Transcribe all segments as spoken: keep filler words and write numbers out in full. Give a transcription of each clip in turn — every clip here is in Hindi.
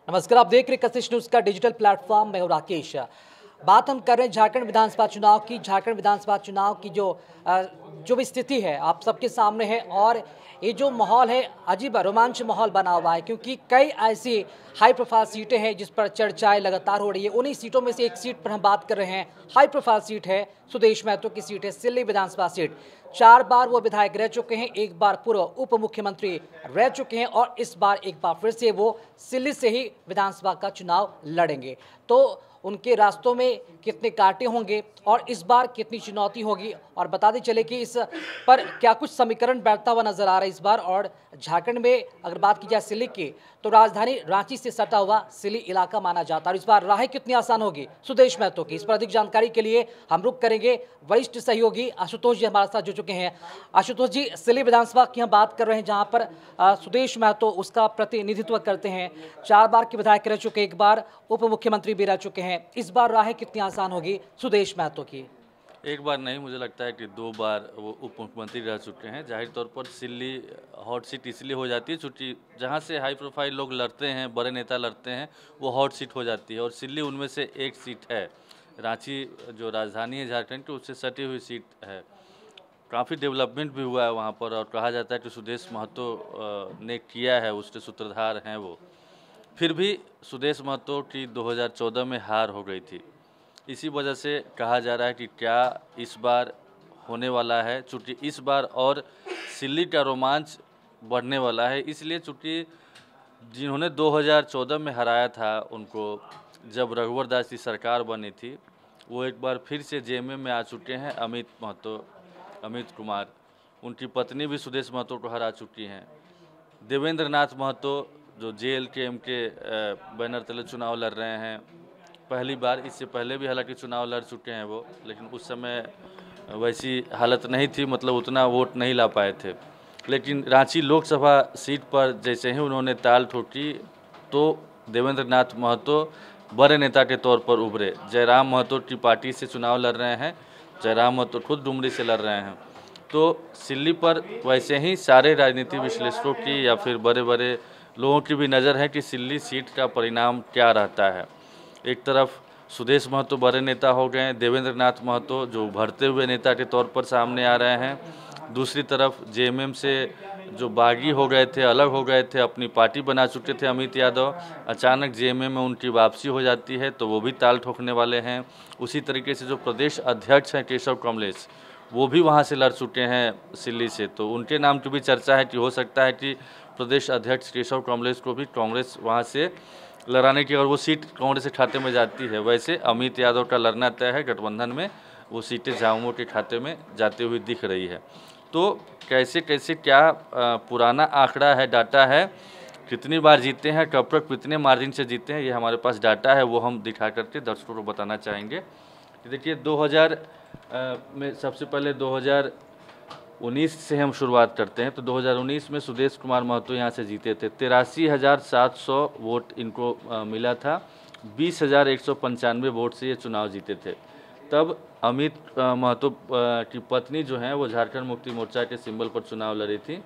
नमस्कार, आप देख रहे कशिश न्यूज का डिजिटल प्लेटफॉर्म। मैं हूं राकेश। बात हम कर रहे हैं झारखंड विधानसभा चुनाव की। झारखंड विधानसभा चुनाव की जो अ, जो भी स्थिति है आप सबके सामने है और ये जो माहौल है अजीब रोमांच माहौल बना हुआ है, क्योंकि कई ऐसी हाई प्रोफाइल सीटें हैं जिस पर चर्चाएं लगातार हो रही है। उन्हीं सीटों में से एक सीट पर हम बात कर रहे हैं। हाई प्रोफाइल सीट है, सुदेश महतो की सीट है, सिल्ली विधानसभा सीट। चार बार वो विधायक रह चुके हैं, एक बार पूर्व उप मुख्यमंत्री रह चुके हैं और इस बार एक बार फिर से वो सिल्ली से ही विधानसभा का चुनाव लड़ेंगे। तो उनके रास्तों में कितने कांटे होंगे और इस बार कितनी चुनौती होगी, और बताते चले कि इस पर क्या कुछ समीकरण बैठता हुआ नजर आ रहा है इस बार। और झारखंड में अगर बात की जाए सिल्ली की, तो राजधानी रांची से सटा हुआ सिल्ली इलाका माना जाता है। और इस बार राहें कितनी आसान होगी सुदेश महतो की, इस पर अधिक जानकारी के लिए हम रुक करेंगे वरिष्ठ सहयोगी आशुतोष जी हमारे साथ जुड़ चुके हैं। आशुतोष जी, सिल्ली विधानसभा की हम बात कर रहे हैं जहां पर आ, सुदेश महतो उसका प्रतिनिधित्व करते हैं। चार बार के विधायक रह चुके, एक बार उप मुख्यमंत्री भी रह चुके हैं। इस बार राहें कितनी आसान होगी सुदेश महतो की? एक बार नहीं, मुझे लगता है कि दो बार वो उप मुख्यमंत्री रह चुके हैं। जाहिर तौर पर सिल्ली हॉट सीट इसलिए हो जाती है चूँकि जहाँ से हाई प्रोफाइल लोग लड़ते हैं, बड़े नेता लड़ते हैं, वो हॉट सीट हो जाती है और सिल्ली उनमें से एक सीट है। रांची जो राजधानी है झारखंड की, उससे सटी हुई सीट है। काफ़ी डेवलपमेंट भी हुआ है वहाँ पर और कहा जाता है कि सुदेश महतो ने किया है, उसके सूत्रधार हैं वो। फिर भी सुदेश महतो की दो हज़ार चौदह में हार हो गई थी। इसी वजह से कहा जा रहा है कि क्या इस बार होने वाला है, चूँकि इस बार और सिल्ली का रोमांच बढ़ने वाला है। इसलिए चूँकि जिन्होंने दो हज़ार चौदह में हराया था उनको, जब रघुवर दास की सरकार बनी थी, वो एक बार फिर से जेएमएम में आ चुके हैं। अमित महतो, अमित कुमार, उनकी पत्नी भी सुदेश महतो को हरा चुकी हैं। देवेंद्र नाथ महतो जो जेएल के एम के बैनर तले चुनाव लड़ रहे हैं पहली बार, इससे पहले भी हालांकि चुनाव लड़ चुके हैं वो, लेकिन उस समय वैसी हालत नहीं थी, मतलब उतना वोट नहीं ला पाए थे। लेकिन रांची लोकसभा सीट पर जैसे ही उन्होंने ताल ठोकी तो देवेंद्र नाथ महतो बड़े नेता के तौर पर उभरे। जयराम महतो की पार्टी से चुनाव लड़ रहे हैं, जयराम महतो खुद डुमरी से लड़ रहे हैं। तो सिल्ली पर वैसे ही सारे राजनीतिक विश्लेषकों की या फिर बड़े बड़े लोगों की भी नज़र है कि सिल्ली सीट का परिणाम क्या रहता है। एक तरफ सुदेश महतो बड़े नेता हो गए, देवेंद्र नाथ महतो जो उभरते हुए नेता के तौर पर सामने आ रहे हैं। दूसरी तरफ जेएमएम से जो बागी हो गए थे, अलग हो गए थे, अपनी पार्टी बना चुके थे अमित यादव, अचानक जेएमएम में उनकी वापसी हो जाती है तो वो भी ताल ठोकने वाले हैं। उसी तरीके से जो प्रदेश अध्यक्ष हैं केशव कमलेश, वो भी वहाँ से लड़ चुके हैं सिल्ली से, तो उनके नाम की भी चर्चा है कि हो सकता है कि प्रदेश अध्यक्ष केशव कमलेश को भी कांग्रेस वहाँ से लड़ाने की, और वो सीट कांग्रेस के खाते में जाती है। वैसे अमित यादव का लड़ना तय है गठबंधन में, वो सीटें झामुमो के खाते में जाते हुए दिख रही है। तो कैसे कैसे क्या पुराना आंकड़ा है, डाटा है, कितनी बार जीते हैं, कब तक कितने मार्जिन से जीते हैं, ये हमारे पास डाटा है, वो हम दिखा करके दर्शकों को बताना चाहेंगे। देखिए दो हज़ार में सबसे पहले दो हज़ार उन्नीस से हम शुरुआत करते हैं। तो दो हज़ार उन्नीस में सुदेश कुमार महतो यहाँ से जीते थे। तिरासी हज़ार सात सौ वोट इनको आ, मिला था। बीस हज़ार एक सौ पंचानवे वोट से ये चुनाव जीते थे। तब अमित महतो की पत्नी जो हैं वो झारखंड मुक्ति मोर्चा के सिंबल पर चुनाव लड़ी थी।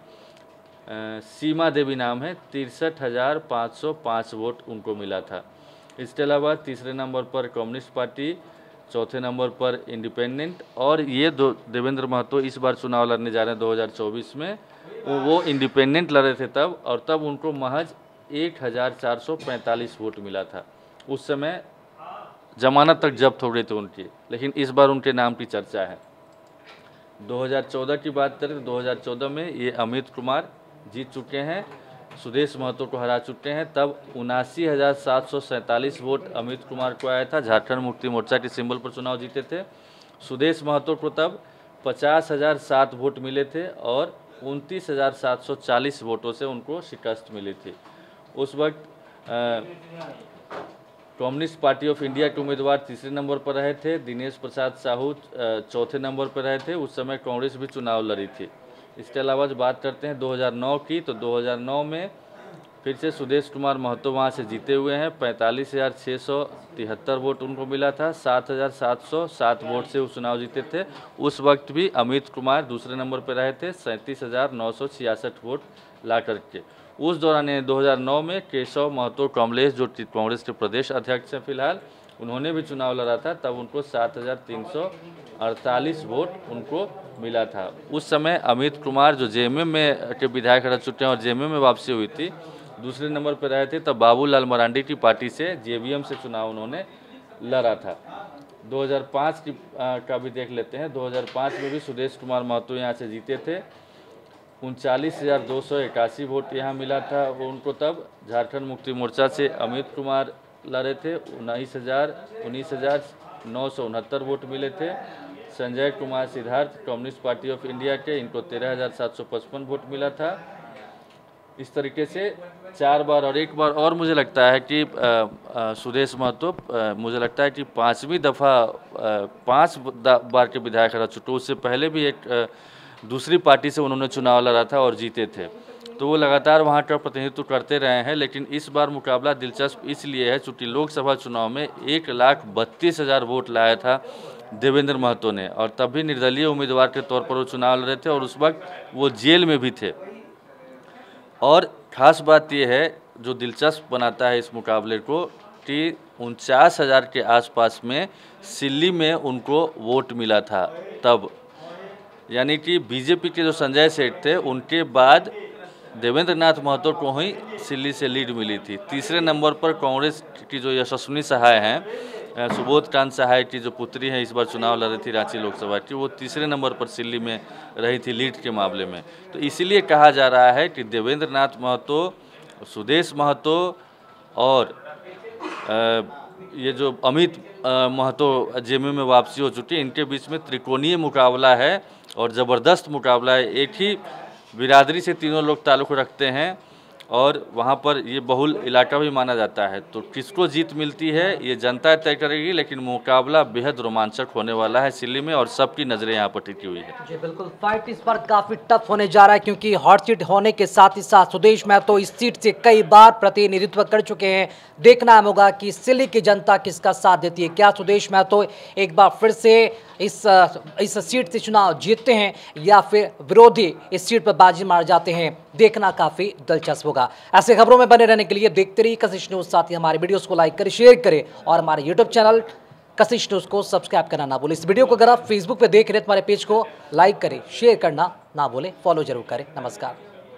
आ, सीमा देवी नाम है। तिरसठ हज़ार पाँच सौ पाँच वोट उनको मिला था। इसके अलावा तीसरे नंबर पर कम्युनिस्ट पार्टी, चौथे नंबर पर इंडिपेंडेंट, और ये दो देवेंद्र महतो इस बार चुनाव लड़ने जा रहे हैं दो हज़ार चौबीस में, वो वो इंडिपेंडेंट लड़े थे तब, और तब उनको महज एक हज़ार चार सौ पैंतालीस वोट मिला था। उस समय जमानत तक जब्त हो गई थी उनकी, लेकिन इस बार उनके नाम की चर्चा है। दो हज़ार चौदह की बात करें तो दो हज़ार चौदह में ये अमित कुमार जीत चुके हैं, सुदेश महतो को हरा चुके हैं। तब उनासी हज़ार सात सौ सैंतालीस वोट अमित कुमार को आया था, झारखंड मुक्ति मोर्चा के सिंबल पर चुनाव जीते थे। सुदेश महतो को तब पचास हज़ार सात वोट मिले थे और उनतीस हज़ार सात सौ चालीस वोटों से उनको शिकस्त मिली थी। उस वक्त कम्युनिस्ट पार्टी ऑफ इंडिया के उम्मीदवार तीसरे नंबर पर रहे थे, दिनेश प्रसाद साहू चौथे नंबर पर रहे थे। उस समय कांग्रेस भी चुनाव लड़ी थी। इसके अलावा जो बात करते हैं दो हज़ार नौ की, तो दो हज़ार नौ में फिर से सुदेश कुमार महतो वहाँ से जीते हुए हैं। पैंतालीस हज़ार छः सौ तिहत्तर वोट उनको मिला था। सात हज़ार सात सौ सात वोट से वो चुनाव जीते थे। उस वक्त भी अमित कुमार दूसरे नंबर पर रहे थे, सैंतीस हज़ार नौ सौ छियासठ वोट ला करके। उस दौरान दो हज़ार नौ में केशव महतो कमलेश जो कांग्रेस के प्रदेश अध्यक्ष हैं फिलहाल, उन्होंने भी चुनाव लड़ा था, तब उनको सात हज़ार तीन सौ अड़तालीस वोट उनको मिला था। उस समय अमित कुमार जो जेएमएम में के विधायक रह चुके हैं और जेएमएम में वापसी हुई थी, दूसरे नंबर पर रहे थे, तब बाबूलाल मरांडी की पार्टी से जेवीएम से चुनाव उन्होंने लड़ा था। दो हज़ार पाँच की आ, का भी देख लेते हैं। दो हज़ार पाँच में भी सुदेश कुमार महतो यहाँ से जीते थे, उनचालीस हज़ार दो सौ इक्यासी वोट यहाँ मिला था उनको। तब झारखंड मुक्ति मोर्चा से अमित कुमार लड़े थे, उन्नीस हज़ार उन्नीस हज़ार नौ सौ उनहत्तर वोट मिले थे। Sanjay Kumar Siddharth communist party of India के, इनको तेरह हज़ार सात सौ पचपन वोट मिला था। इस तरीके से चार बार और एक बार और मुझे लगता है कि आ, आ, सुदेश महतो मुझे लगता है कि पांचवी दफ़ा पांच बार के विधायक रह चुके। उससे पहले भी एक आ, दूसरी पार्टी से उन्होंने चुनाव लड़ा था और जीते थे, तो वो लगातार वहाँ का प्रतिनिधित्व करते रहे हैं। लेकिन इस बार मुकाबला दिलचस्प इसलिए है चूँकि लोकसभा चुनाव में एक लाख बत्तीस हज़ार वोट लाया था देवेंद्र महतो ने, और तब भी निर्दलीय उम्मीदवार के तौर पर वो चुनाव लड़ रहे थे और उस वक्त वो जेल में भी थे। और ख़ास बात यह है जो दिलचस्प बनाता है इस मुकाबले को कि उनचास हज़ार के आसपास में सिल्ली में उनको वोट मिला था तब, यानी कि बीजेपी के जो संजय सेठ थे उनके बाद देवेंद्र नाथ महतो को ही सिल्ली से लीड मिली थी। तीसरे नंबर पर कांग्रेस की जो यशस्विनी सहाय हैं, सुबोध कांत सहाय की जो पुत्री हैं, इस बार चुनाव लड़ रही थी रांची लोकसभा की, वो तीसरे नंबर पर सिल्ली में रही थी लीड के मामले में। तो इसीलिए कहा जा रहा है कि देवेंद्र नाथ महतो, सुदेश महतो और ये जो अमित महतो जेएमएम में वापसी हो चुकी है, इनके बीच में त्रिकोणीय मुकाबला है और ज़बरदस्त मुकाबला है। एक ही बिरादरी से तीनों लोग ताल्लुक़ रखते हैं और वहाँ पर ये बहुल इलाका भी माना जाता है, तो किसको जीत मिलती है ये जनता तय करेगी। लेकिन मुकाबला बेहद रोमांचक होने वाला है सिल्ली में और सबकी नज़रें यहाँ पर टिकी हुई है। जी बिल्कुल, फाइट इस पर काफ़ी टफ होने जा रहा है क्योंकि हॉट सीट होने के साथ ही साथ सुदेश महतो इस सीट से कई बार प्रतिनिधित्व कर चुके हैं। देखना होगा कि सिल्ली की जनता किसका साथ देती है। क्या सुदेश महतो एक बार फिर से इस इस सीट से चुनाव जीतते हैं या फिर विरोधी इस सीट पर बाजी मार जाते हैं, देखना काफ़ी दिलचस्प होगा। ऐसे खबरों में बने रहने के लिए देखते रहिए कशिश न्यूज़। साथ ही हमारे वीडियोस को लाइक करें, शेयर करें और हमारे यूट्यूब चैनल कशिश न्यूज़ को सब्सक्राइब करना ना भूलें। इस वीडियो को अगर आप फेसबुक पे देख रहे हैं तो हमारे पेज को लाइक करें, शेयर करना ना भूलें, फॉलो जरूर करें। नमस्कार।